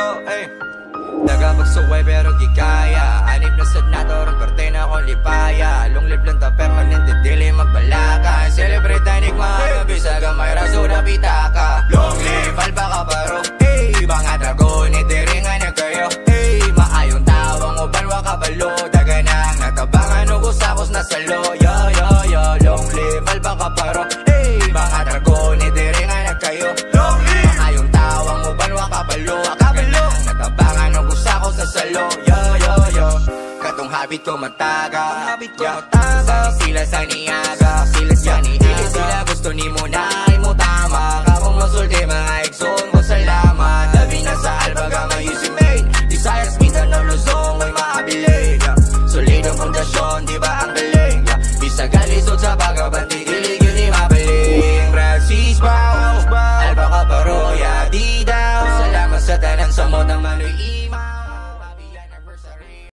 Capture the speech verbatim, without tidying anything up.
ay daga magsuway pero gikaya. Anip na sad na to, ron parte na akong lipaya. Lunglib lang ta permanente, dili magbalakan. Celebrate tanig mga bisaga may raso na pitaka. Long live alba ka paro, hey, mga dragon, itiringan na kayo. Hey, maayong tawang uban wakabalo. Daga nang natabangan ugos-akos na salo. Yo, yo, yo, long live alba ka paro, hey, mga dragon, itiringan na kayo. Long live, maayong tawang uban wakabalo. Wakabalo, natabangan ugos-akos na salo. Yo, yo, yo, katong habit ko mataga. Habit ko mataga, sila sa niyaga.